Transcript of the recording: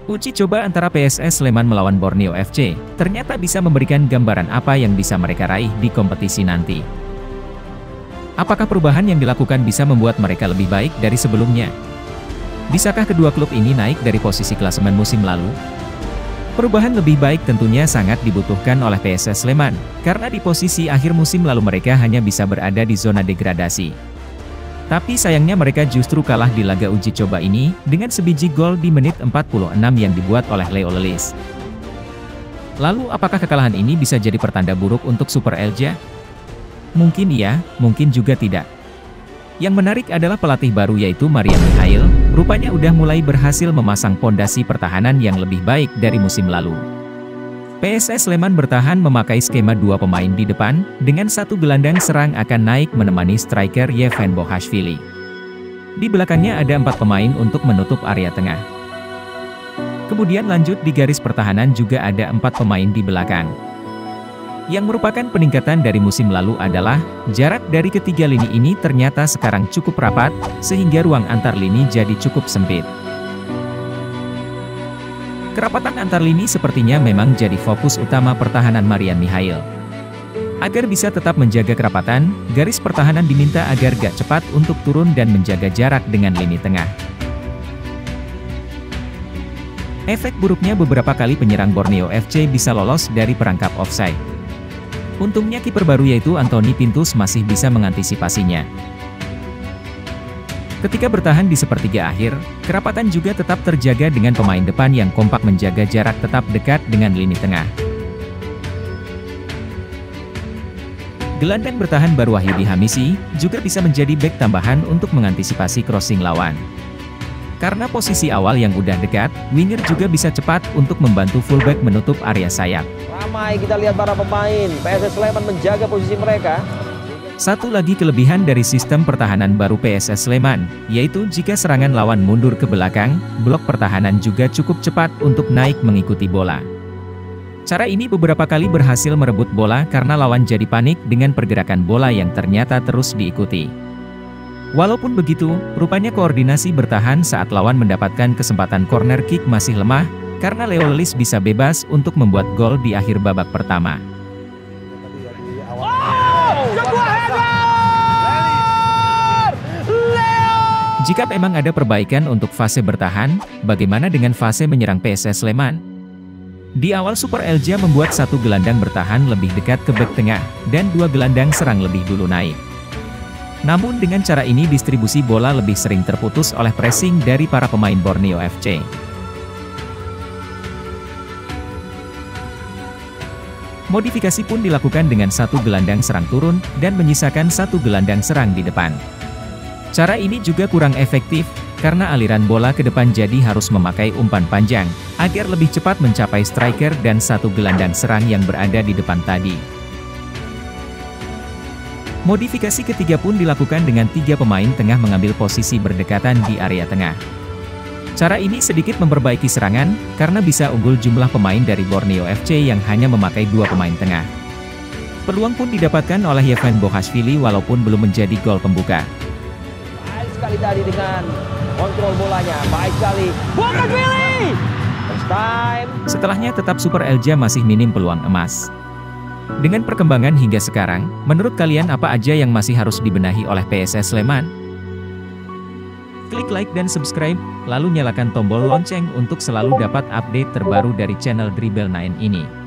Uji coba antara PSS Sleman melawan Borneo FC, ternyata bisa memberikan gambaran apa yang bisa mereka raih di kompetisi nanti. Apakah perubahan yang dilakukan bisa membuat mereka lebih baik dari sebelumnya? Bisakah kedua klub ini naik dari posisi klasemen musim lalu? Perubahan lebih baik tentunya sangat dibutuhkan oleh PSS Sleman, karena di posisi akhir musim lalu mereka hanya bisa berada di zona degradasi. Tapi sayangnya mereka justru kalah di laga uji coba ini, dengan sebiji gol di menit 46 yang dibuat oleh Leo Lelis. Lalu apakah kekalahan ini bisa jadi pertanda buruk untuk Super Elja? Mungkin iya, mungkin juga tidak. Yang menarik adalah pelatih baru yaitu Marian Mihail, rupanya udah mulai berhasil memasang pondasi pertahanan yang lebih baik dari musim lalu. PSS Sleman bertahan memakai skema 2 pemain di depan, dengan satu gelandang serang akan naik menemani striker Yevan Bohashvili. Di belakangnya ada 4 pemain untuk menutup area tengah. Kemudian lanjut di garis pertahanan juga ada 4 pemain di belakang. Yang merupakan peningkatan dari musim lalu adalah, jarak dari ketiga lini ini ternyata sekarang cukup rapat, sehingga ruang antar lini jadi cukup sempit. Kerapatan antar lini sepertinya memang jadi fokus utama pertahanan Marian Mihail. Agar bisa tetap menjaga kerapatan, garis pertahanan diminta agar gak cepat untuk turun dan menjaga jarak dengan lini tengah. Efek buruknya beberapa kali penyerang Borneo FC bisa lolos dari perangkap offside. Untungnya kiper baru yaitu Anthony Pintus masih bisa mengantisipasinya. Ketika bertahan di sepertiga akhir, kerapatan juga tetap terjaga dengan pemain depan yang kompak menjaga jarak tetap dekat dengan lini tengah. Gelandang bertahan baru Wahyudi Hamisi, juga bisa menjadi bek tambahan untuk mengantisipasi crossing lawan. Karena posisi awal yang udah dekat, winger juga bisa cepat untuk membantu fullback menutup area sayap. Ramai kita lihat para pemain, PSS Sleman menjaga posisi mereka. Satu lagi kelebihan dari sistem pertahanan baru PSS Sleman, yaitu jika serangan lawan mundur ke belakang, blok pertahanan juga cukup cepat untuk naik mengikuti bola. Cara ini beberapa kali berhasil merebut bola karena lawan jadi panik dengan pergerakan bola yang ternyata terus diikuti. Walaupun begitu, rupanya koordinasi bertahan saat lawan mendapatkan kesempatan corner kick masih lemah, karena Leo Lelis bisa bebas untuk membuat gol di akhir babak pertama. Jika memang ada perbaikan untuk fase bertahan, bagaimana dengan fase menyerang PSS Sleman? Di awal Super Elja membuat satu gelandang bertahan lebih dekat ke bek tengah, dan 2 gelandang serang lebih dulu naik. Namun dengan cara ini distribusi bola lebih sering terputus oleh pressing dari para pemain Borneo FC. Modifikasi pun dilakukan dengan satu gelandang serang turun, dan menyisakan satu gelandang serang di depan. Cara ini juga kurang efektif, karena aliran bola ke depan jadi harus memakai umpan panjang, agar lebih cepat mencapai striker dan satu gelandang serang yang berada di depan tadi. Modifikasi ketiga pun dilakukan dengan 3 pemain tengah mengambil posisi berdekatan di area tengah. Cara ini sedikit memperbaiki serangan, karena bisa unggul jumlah pemain dari Borneo FC yang hanya memakai 2 pemain tengah. Peluang pun didapatkan oleh Yevan Bohashvili walaupun belum menjadi gol pembuka. Sekali tadi dengan kontrol bolanya, baik sekali. Bohashvili! First time. Setelahnya tetap Super Elja masih minim peluang emas. Dengan perkembangan hingga sekarang, menurut kalian apa aja yang masih harus dibenahi oleh PSS Sleman? Klik like dan subscribe, lalu nyalakan tombol lonceng untuk selalu dapat update terbaru dari channel Dribble 9 ini.